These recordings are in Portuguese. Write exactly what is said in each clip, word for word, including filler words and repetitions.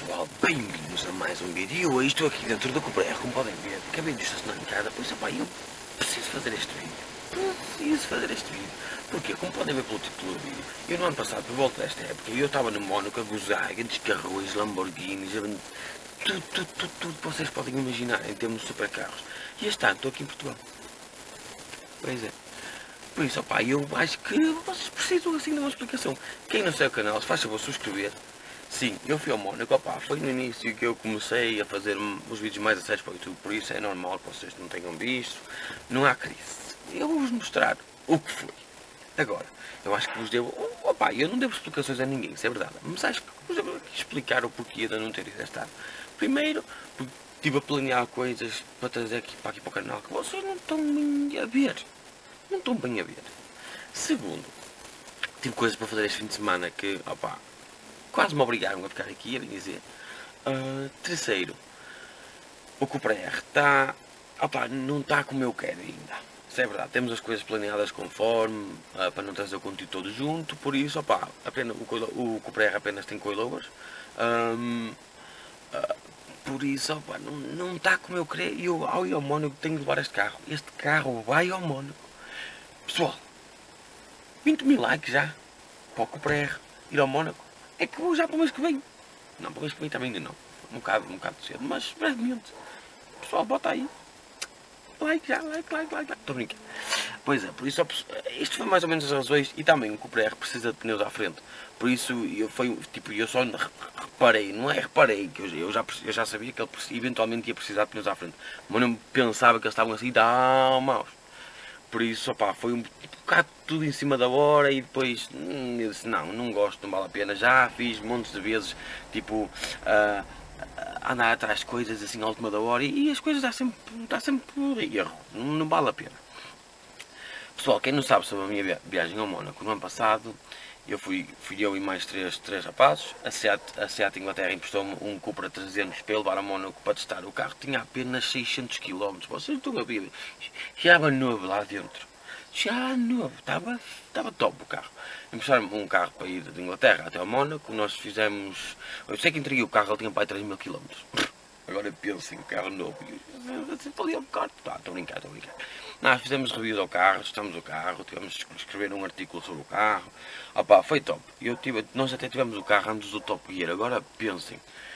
pessoal, bem-vindos a mais um vídeo. E hoje estou aqui dentro do Cupra R, como podem ver. Acabei de estacionar em casa, por isso, opá, eu preciso fazer este vídeo. Preciso fazer este vídeo. Porque, como podem ver pelo título do vídeo, eu no ano passado, por volta desta época, eu estava no Mónaco a gozar grandes carros, Lamborghinis, tudo, tudo, tudo, tudo que vocês podem imaginar em termos de supercarros. E este ano estou aqui em Portugal. Pois é. Por isso, opá, eu acho que vocês precisam assim de uma explicação. Quem não segue o canal, se faz favor subscrever. Sim, eu fui ao Mónaco, opá, foi no início que eu comecei a fazer os vídeos mais a sério para o YouTube, por isso é normal que vocês não tenham visto, não há crise. Eu vou-vos mostrar o que foi. Agora, eu acho que vos devo, opá, eu não devo explicações a ninguém, isso é verdade, mas acho que vos devo aqui explicar o porquê de eu não ter ido este ano. Primeiro, porque estive a planear coisas para trazer aqui para, aqui para o canal que vocês não estão bem a ver, não estão bem a ver. Segundo, tive coisas para fazer este fim de semana que, opá, quase me obrigaram a ficar aqui, a bem dizer. Uh, terceiro, o Cupra R está, opá, não está como eu quero ainda. Isso é verdade, temos as coisas planeadas conforme, uh, para não trazer o conteúdo todo junto, por isso, opá, apenas, o, o Cupra R apenas tem coilovers. Um, uh, por isso, opá, não, não está como eu queria. E eu, ao ir ao Mónaco, tenho de levar este carro. Este carro vai ao Mónaco. Pessoal, vinte mil likes já para o Cupra R ir ao Mónaco. É que vou já para o mês que vem. Não, para o mês que vem também ainda não. Um bocado, um bocado cedo, mas brevemente. Pessoal, bota aí. Like já, like, like, like. Estou brincando. Pois é, por isso, isto foi mais ou menos as razões. E também o Cupra R precisa de pneus à frente. Por isso, eu, foi, tipo, eu só reparei, não é reparei, que eu, eu, já, eu já sabia que ele eventualmente ia precisar de pneus à frente. Mas não pensava que eles estavam assim tão maus. Por isso, opá, foi um bocado tudo em cima da hora e depois hum, eu disse, não, não gosto, não vale a pena. Já fiz montes de vezes, tipo, uh, andar atrás de coisas assim à última da hora e, e as coisas dá sempre, dá sempre por erro, não, não vale a pena. Pessoal, quem não sabe sobre a minha viagem ao Mónaco, no ano passado, eu fui, fui eu e mais três, três rapazes, a Seat, a Seat Inglaterra emprestou-me um Cupra trezentos para levar a Mónaco para testar. O carro tinha apenas seiscentos quilómetros, vocês estão a ver, já estava novo lá dentro, já novo, estava, estava top o carro. Emprestaram-me um carro para ir de Inglaterra até ao Mónaco, nós fizemos, eu sei que entreguei o carro, ele tinha para aí três mil quilómetros. Agora pensem, o carro novo, eu ali ao bocado, tá, estou a brincar, estou a brincar. Nós fizemos reviews ao carro, testamos o carro, tivemos de escrever um artigo sobre o carro, opa, foi top. Eu tive, nós até tivemos o carro antes do Top Gear, agora pensem.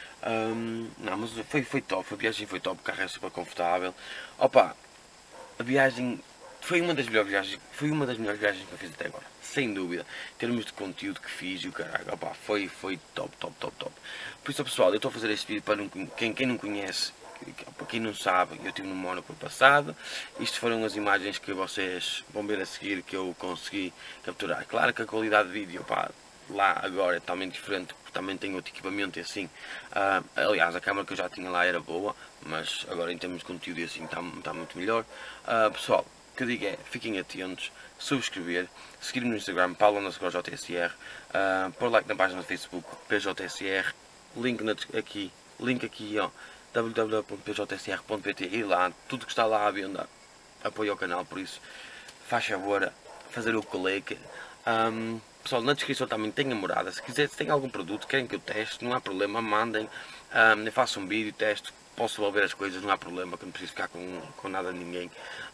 Um, não, mas foi, foi top, a viagem foi top, o carro é super confortável. Opa, a viagem foi uma das melhores viagens, foi uma das melhores viagens que eu fiz até agora, sem dúvida. Em termos de conteúdo que fiz e o caralho, opa, foi, foi top, top, top, top. Por isso, pessoal, eu estou a fazer este vídeo para não, quem, quem não conhece, para quem não sabe, eu estive no Mónaco no passado. Isto foram as imagens que vocês vão ver a seguir que eu consegui capturar. Claro que a qualidade de vídeo, pá, lá agora é totalmente diferente, porque também tenho outro equipamento e assim. Uh, aliás, a câmera que eu já tinha lá era boa, mas agora em termos de conteúdo e assim está, está muito melhor. Uh, pessoal, o que eu digo é, fiquem atentos, subscrever, seguir-me no Instagram, Paulo underscore J S R, uh, pôr like na página do Facebook, P J S R, link na, aqui, link aqui, ó, w w w ponto p j s r ponto p t, e lá, tudo que está lá à venda, apoio ao canal, por isso, faz favor, fazer o clique. Um, pessoal, na descrição também tem a morada, se quiser, se tem algum produto, querem que eu teste, não há problema, mandem, um, eu faço um vídeo, testo, posso devolver as coisas, não há problema, que não preciso ficar com, com nada de ninguém.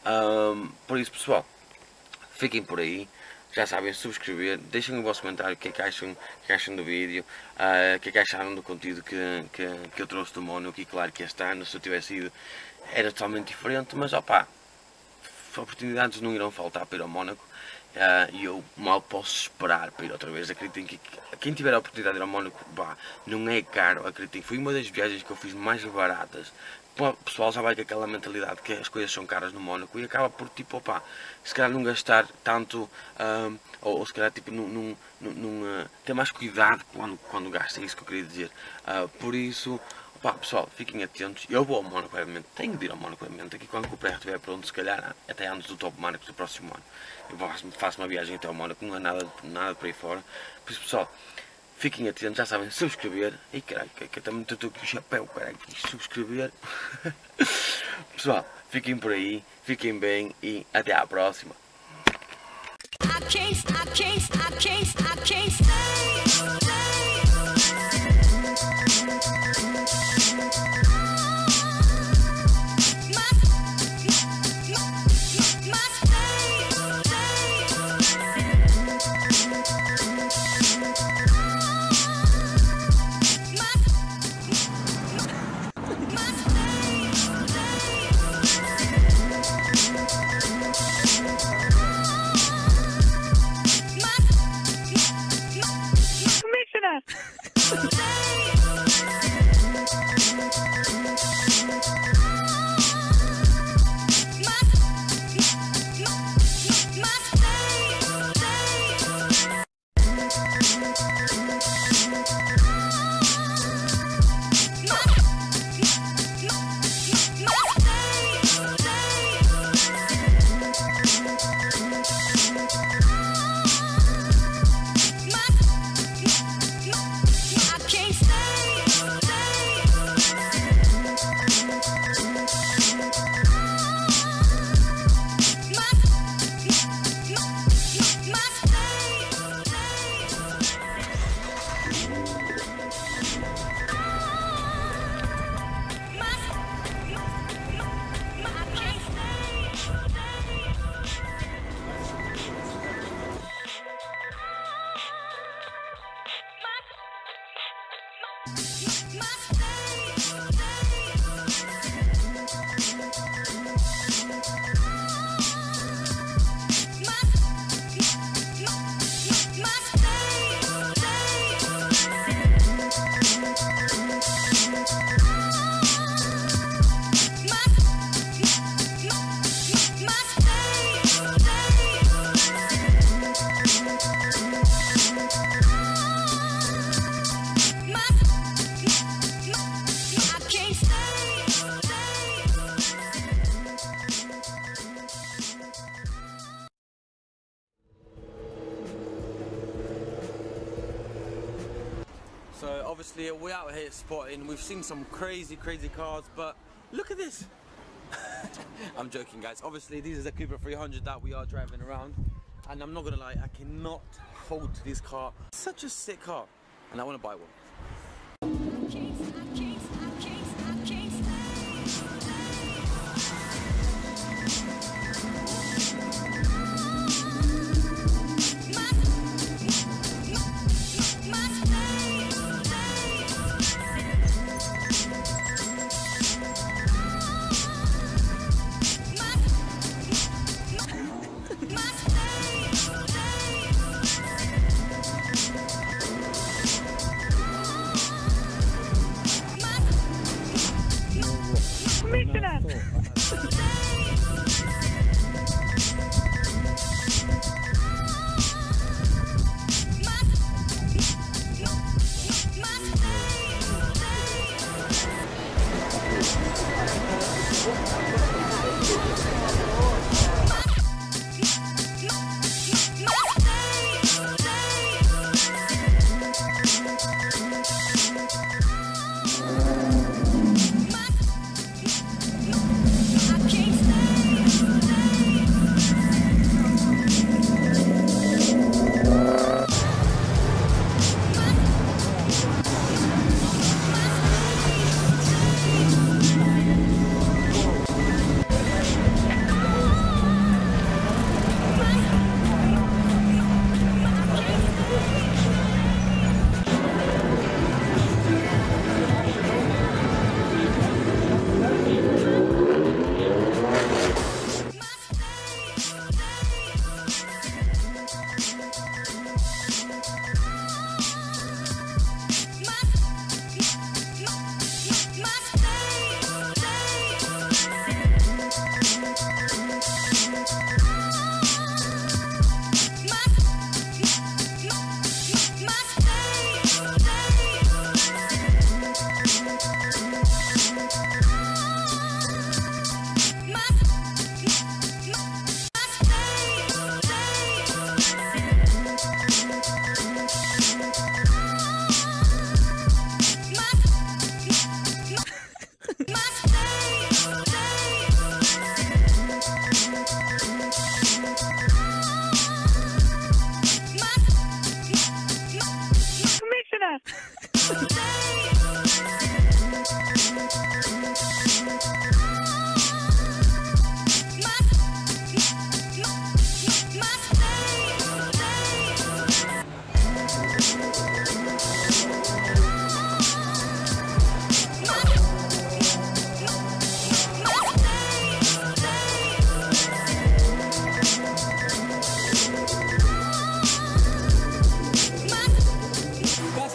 Um, por isso, pessoal, fiquem por aí. Já sabem, subscrever, deixem o vosso comentário o que é que acham, o que acham do vídeo, uh, o que é que acharam do conteúdo que, que, que eu trouxe do Mónaco. E claro que este ano, se eu tivesse ido, era totalmente diferente, mas opá, oportunidades não irão faltar para ir ao Mónaco, uh, e eu mal posso esperar para ir outra vez. Acreditem que quem tiver a oportunidade de ir ao Mónaco, bah, não é caro, acreditem, foi uma das viagens que eu fiz mais baratas. O pessoal já vai com aquela mentalidade que as coisas são caras no Mónaco e acaba por, tipo, opá, se calhar não gastar tanto, um, ou, ou se calhar, tipo, não, não, não, uh, ter mais cuidado quando, quando gasta, é isso que eu queria dizer. Uh, por isso, opá, pessoal, fiquem atentos. Eu vou ao Mónaco, obviamente, tenho de ir ao Mónaco, obviamente, aqui quando o Cupra estiver pronto, se calhar até antes do Top Mónaco do próximo ano. Eu faço, faço uma viagem até ao Mónaco, não é nada, nada por aí fora. Por isso, pessoal, fiquem atentos, já sabem, subscrever. Ei, caralho, que, que eu também estou com o chapéu, caralho, subscrever. Pessoal, fiquem por aí, fiquem bem e até à próxima. I can't, I can't, I can't, I can't stay, stay. that. So obviously we're out here spotting, we've seen some crazy, crazy cars, but look at this. I'm joking guys, obviously this is a Cupra three hundred that we are driving around, and I'm not gonna lie, I cannot fault this car. Such a sick car, and I wanna buy one.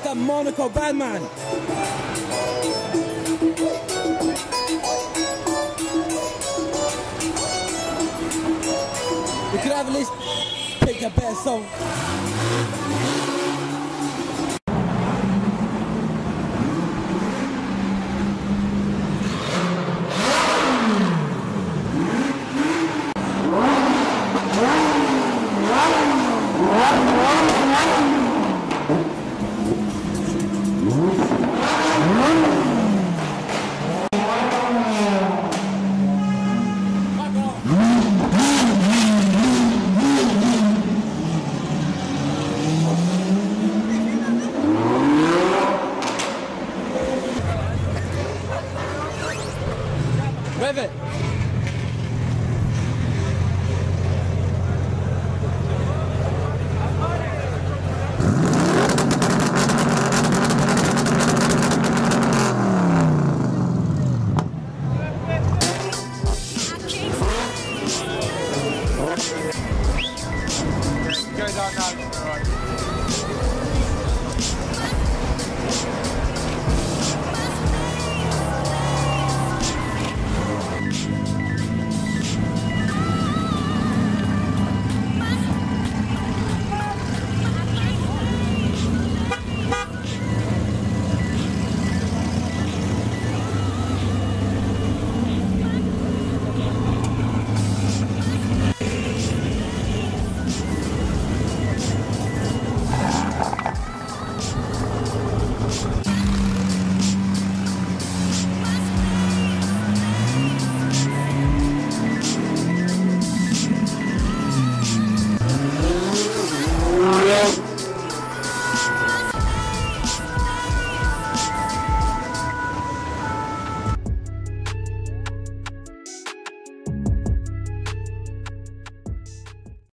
Mister Monaco Badman. We could have at least picked a better song. Wow.